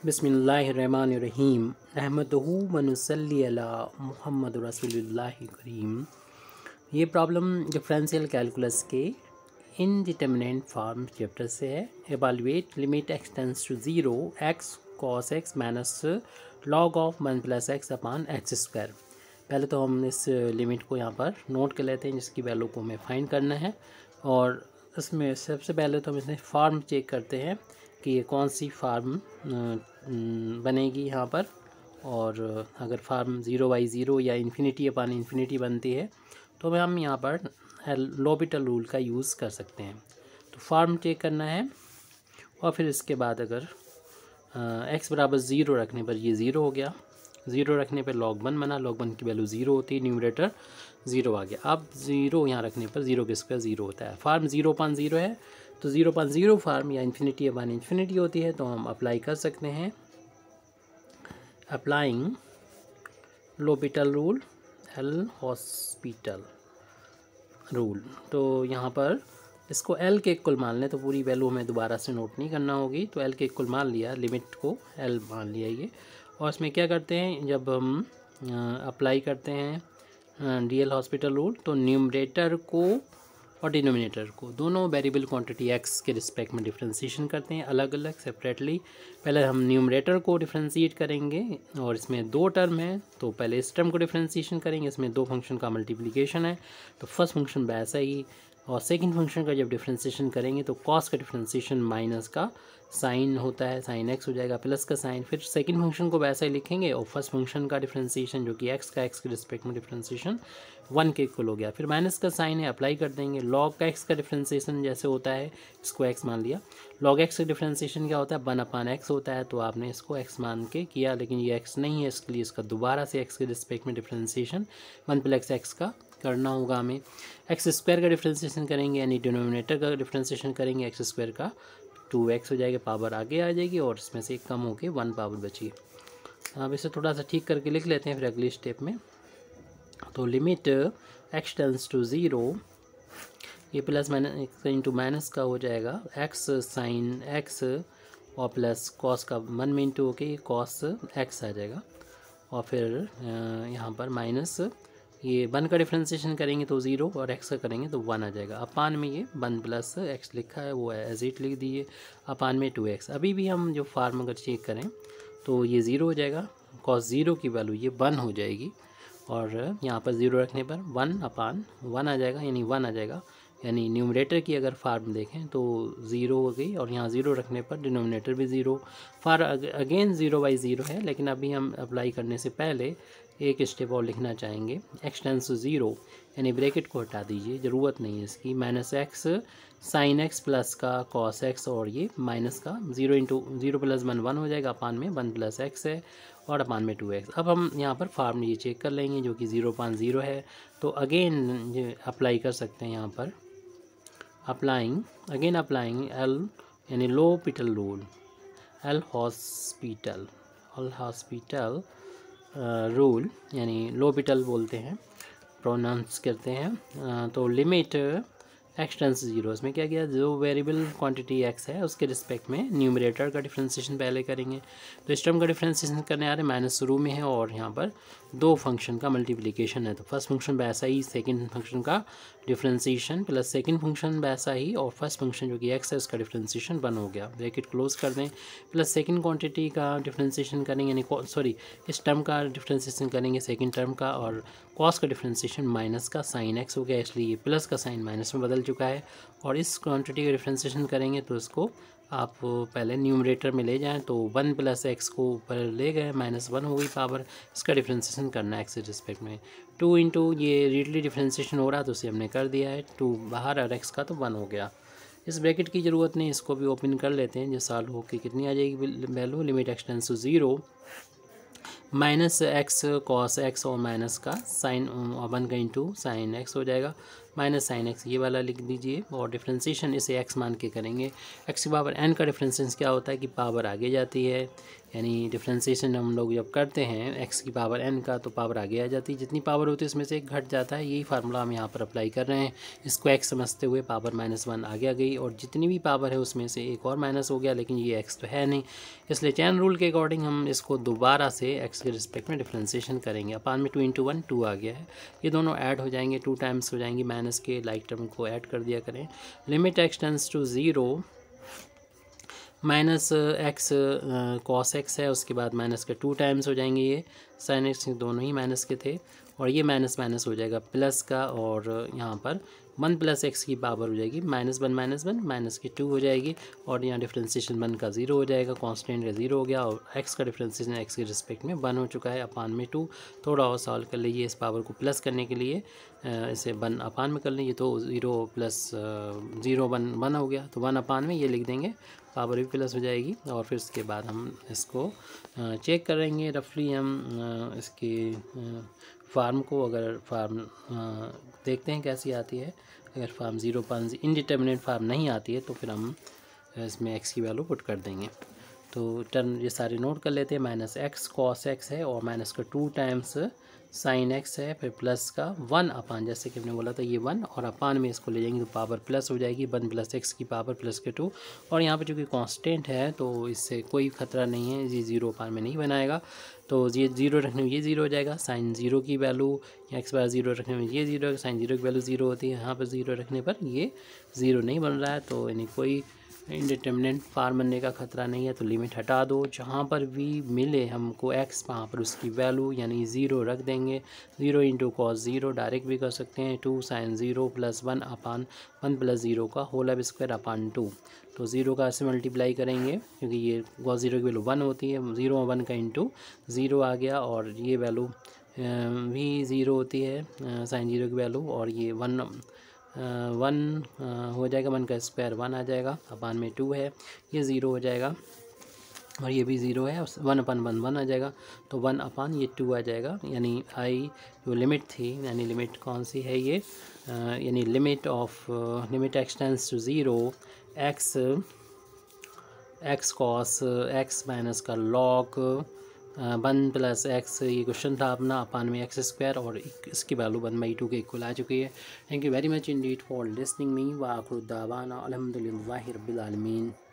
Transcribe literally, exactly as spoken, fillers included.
बिस्मिल्लाहिर्रहमानिर्रहीम रहमतहू व नुसल्ली अला मुहम्मद रसूलुल्लाहि करीम। ये प्रॉब्लम डिफरेंशियल कैलकुलस के इनडिटरमिनेंट फॉर्म चैप्टर से है। Evaluate limit x tends to zero x cos x minus log of one plus x upon x square. पहले तो हम इस लिमिट को यहाँ पर नोट कर लेते हैं जिसकी वैल्यू को हमें फाइंड करना है, और इसमें सबसे पहले तो हम इसमें फॉर्म चेक करते हैं कि ये कौन सी फार्म बनेगी यहाँ पर। और अगर फार्म ज़ीरो बाई ज़ीरो या इन्फिनिटी अपान इन्फिनिटी बनती है तो हम यहाँ पर l'Hopital रूल का यूज़ कर सकते हैं। तो फार्म चेक करना है, और फिर इसके बाद अगर एक्स बराबर ज़ीरो रखने पर ये ज़ीरो हो गया, ज़ीरो रखने पर लॉग वन बना, लॉग वन की वैल्यू ज़ीरो होती है, न्यूमरेटर ज़ीरो आ गया। अब ज़ीरो यहाँ रखने पर ज़ीरो के स्क्वायर ज़ीरो होता है। फार्म ज़ीरो पान ज़ीरो है तो ज़ीरो पान ज़ीरो फार्म या इन्फिनिटी अपान इन्फिनिटी होती है, तो हम अप्लाई कर सकते हैं applying l'Hopital rule, l'Hopital rule. तो यहाँ पर इसको एल के इक्वल मान लें, तो पूरी वैल्यू हमें दोबारा से नोट नहीं करना होगी। तो एल के इक्वल मान लिया, लिमिट को एल मान लिया ये। और इसमें क्या करते हैं, जब हम अप्लाई करते हैं डी एल हॉस्पिटल रूल, तो न्यूमरेटर को और डिनोमिनेटर को दोनों वेरिएबल क्वांटिटी एक्स के रिस्पेक्ट में डिफ्रेंशिएशन करते हैं अलग अलग सेपरेटली। पहले हम न्यूमरेटर को डिफ्रेंशिएट करेंगे, और इसमें दो टर्म है तो पहले इस टर्म को डिफ्रेंशिएशन करेंगे। इसमें दो फंक्शन का मल्टीप्लिकेशन है तो फर्स्ट फंक्शन वैसा ही, और सेकंड फंक्शन का जब डिफ्रेंशिएशन करेंगे तो कॉस का डिफ्रेंशिएशन माइनस का साइन होता है, साइन एक्स हो जाएगा प्लस का साइन। फिर सेकंड फंक्शन को वैसा ही लिखेंगे, और फर्स्ट फंक्शन का डिफ्रेंशिएशन जो कि एक्स का एक्स के रिस्पेक्ट में डिफ्रेंशिएशन वन के इक्वल हो गया। फिर माइनस का साइन है, अप्लाई कर देंगे। लॉग का एक्स का डिफ्रेंशिएशन जैसे होता है, इसको एक्स मान लिया। लॉग एक्स का डिफ्रेंशिएशन क्या होता है, वन अपान एक्स होता है, तो आपने इसको एक्स मान के किया, लेकिन ये एक्स नहीं है, इसके लिए इसका दोबारा से एक्स के रिस्पेक्ट में डिफ्रेंशिएशन वन प्लस एक्स का करना होगा हमें। एक्स स्क्वायर का डिफ्रेंशिएशन करेंगे, यानी डिनोमिनेटर का डिफ्रेंशिएशन करेंगे, एक्स स्क्वायर का टू एक्स हो जाएगा, पावर आगे आ जाएगी, और इसमें से कम होके वन पावर बची। अब इसे थोड़ा सा ठीक करके लिख लेते हैं फिर अगली स्टेप में। तो limit x tends to zero, ये plus minus x into minus का हो जाएगा एक्स साइन एक्स, और प्लस कॉस का वन में इंटू होके कॉस एक्स आ जाएगा, और फिर यहाँ पर माइनस ये वन का डिफ्रेंशिएशन करेंगे तो ज़ीरो, और एक्स का करेंगे तो वन आ जाएगा। अपान में ये वन प्लस एक्स लिखा है वो एज इट लिख दीजिए, अपान में टू एक्स। अभी भी हम जो फार्म अगर चेक करें तो ये ज़ीरो हो जाएगा, कॉस ज़ीरो की वैल्यू ये वन हो जाएगी, और यहाँ पर ज़ीरो रखने पर वन अपान वन आ जाएगा, यानी वन आ जाएगा। यानी न्यूमरेटर की अगर फार्म देखें तो ज़ीरो हो गई, और यहाँ ज़ीरो रखने पर डिनोमिनेटर भी ज़ीरो। फार अगेन ज़ीरो बाई ज़ीरो है, लेकिन अभी हम अप्लाई करने से पहले एक स्टेप और लिखना चाहेंगे। एक्स टेंड्स टू ज़ीरो, यानी ब्रैकेट को हटा दीजिए, ज़रूरत नहीं है इसकी। Minus x sine x plus का कॉस एक्स, और ये माइनस का zero into zero plus one one हो जाएगा, अपान में वन प्लस एक्स है, और अपान में टू एक्स। अब हम यहाँ पर फार्म ये चेक कर लेंगे जो कि ज़ीरो पान ज़ीरो है, तो अगेन ये अप्लाई कर सकते हैं यहाँ पर अप्लाइंग अगेन अप्लाइंग एल यानी l'Hopital rule, l'Hopital l'Hopital rule यानी l'Hopital बोलते हैं, प्रोनाउंस करते हैं। तो limit x tends to zero, इसमें क्या किया, जो वेरिएबल क्वांटिटी एक्स है उसके रिस्पेक्ट में न्यूमरेटर का डिफ्रेंशिएशन पहले करेंगे। तो इस टर्म का डिफ्रेंशिएशन करने आ रहे माइनस शुरू में है, और यहाँ पर दो फंक्शन का मल्टीप्लिकेशन है, तो फर्स्ट फंक्शन वैसा ही, सेकंड फंक्शन का डिफ्रेंशिएशन प्लस सेकंड फंक्शन वैसा ही, और फर्स्ट फंक्शन जो कि एक्स है उसका डिफ्रेंशिएशन वन हो गया, ब्रैकेट क्लोज कर दें। प्लस सेकंड क्वांटिटी का डिफ्रेंशिएशन करेंगे, यानी सॉरी इस टर्म का डिफ्रेंशिएशन करेंगे सेकंड टर्म का, और कॉस का डिफ्रेंशिएशन माइनस का साइन एक्स हो गया, इसलिए प्लस का साइन माइनस में बदल चुका है। और इस क्वांटिटी का डिफ्रेंशिएशन करेंगे तो इसको आप पहले न्यूमरेटर में ले जाएं, तो वन प्लस एक्स को ऊपर ले गए, माइनस वन हो गई पावर, इसका डिफ्रेंशिएशन करना है एक्स के रिस्पेक्ट में। टू इंटू ये रीडली डिफ्रेंशिएशन हो रहा तो उसे हमने कर दिया है, टू बाहर और एक्स का तो वन हो गया। इस ब्रैकेट की ज़रूरत नहीं, इसको भी ओपन कर लेते हैं, जो सॉल्व हो के कितनी आ जाएगी value, limit x tends to zero minus x cos x, और माइनस का साइन वन का इंटू साइन एक्स हो जाएगा, माइनस साइन एक्स ये वाला लिख दीजिए, और डिफ्रेंशिएशन इसे एक्स मान के करेंगे। एक्स की पावर एन का डिफ्रेंशिएशन क्या होता है कि पावर आगे जाती है, यानी डिफ्रेंसिएशन हम लोग जब करते हैं एक्स की पावर एन का तो पावर आगे आ जाती है, जितनी पावर होती है उसमें से एक घट जाता है। यही फार्मूला हम यहाँ पर अप्लाई कर रहे हैं। इसको एक्स समझते हुए पावर माइनस वन आगे आ गई और जितनी भी पावर है उसमें से एक और माइनस हो गया, लेकिन ये एक्स तो है नहीं, इसलिए चैन रूल के अकॉर्डिंग हम इसको दोबारा से एक्स के रिस्पेक्ट में डिफ्रेंसिएशन करेंगे। अपान में टू इंटू वन टू आ गया है, ये दोनों ऐड हो जाएंगे, टू टाइम्स हो जाएंगी माइनस के, लाइक टर्म को ऐड कर दिया करें। Limit x tends to zero, minus x cos x है, उसके बाद माइनस के टू टाइम्स हो जाएंगे, ये साइन एक्स दोनों ही माइनस के थे, और ये माइनस माइनस हो जाएगा प्लस का, और यहाँ पर वन प्लस एक्स की पावर हो जाएगी minus one minus one minus की टू हो जाएगी, और यहाँ डिफ्रेंसिएशन वन का ज़ीरो हो जाएगा, कांस्टेंट का ज़ीरो हो गया, और एक्स का डिफ्रेंसिएशन एक्स के रिस्पेक्ट में वन हो चुका है अपान में टू। थोड़ा और सॉल्व कर लीजिए, इस पावर को प्लस करने के लिए इसे वन अपान में कर लीजिए, तो zero plus zero one one हो गया, तो वन अपान में ये लिख देंगे, पावर भी प्लस हो जाएगी। और फिर उसके बाद हम इसको चेक करेंगे रफली, हम इसकी फार्म को, अगर फार्म देखते हैं कैसी आती है। अगर फार्म ज़ीरो पान इनडिटर्मिनेट फार्म नहीं आती है तो फिर हम इसमें एक्स की वैल्यू पुट कर देंगे। तो टर्म ये सारे नोट कर लेते हैं, माइनस एक्स कॉस एक्स है, और माइनस का टू टाइम्स साइन एक्स है, फिर प्लस का वन अपान, जैसे कि हमने बोला था ये वन, और अपान में इसको ले जाएंगे तो पावर प्लस हो जाएगी, वन प्लस एक्स की पावर प्लस के टू, और यहाँ पे चूँकि कांस्टेंट है तो इससे कोई खतरा नहीं है, ये ज़ीरो अपान में नहीं बनाएगा, तो ये ज़ीरो रखने में ये ज़ीरो हो जाएगा, साइन ज़ीरो की वैल्यू या एक्स बार ज़ीरो रखने में ये ज़ीरो, साइन ज़ीरो की वैल्यू ज़ीरो होती है, यहाँ पर ज़ीरो रखने पर ये ज़ीरो नहीं बन रहा है, तो यानी कोई इंडिटर्मिनेंट फार्म बनने का खतरा नहीं है। तो लिमिट हटा दो, जहाँ पर भी मिले हमको एक्स वहाँ पर उसकी वैल्यू यानी ज़ीरो रख देंगे, zero into cos zero direct भी कर सकते हैं, two sine zero plus one upon one plus zero का होल अब स्क्वायर अपान टू, तो ज़ीरो का ऐसे मल्टीप्लाई करेंगे क्योंकि ये कॉस ज़ीरो की वैल्यू वन होती है, ज़ीरो वन का इंटू ज़ीरो आ गया, और ये वैल्यू भी ज़ीरो होती है साइन ज़ीरो की वैल्यू, और ये वन वन हो जाएगा, वन का स्क्वायर वन आ जाएगा, अपान में टू है, ये ज़ीरो हो जाएगा, और ये भी ज़ीरो है, वन अपान वन वन आ जाएगा, तो वन अपान ये टू आ जाएगा, यानी आई जो लिमिट थी, यानी लिमिट कौन सी है ये, यानी limit of limit x tends to zero, x x cos x minus का लॉग वन प्लस एक्स, ये क्वेश्चन था अपना, अपान में एक्स स्क्वायर, और इसकी वैल्यू वन बाई टू के इक्वल आ चुकी है। Thank you very much indeed for listening me, व आखिर दावाना अल्हम्दुलिल्लाहि रब्बिल आलमीन।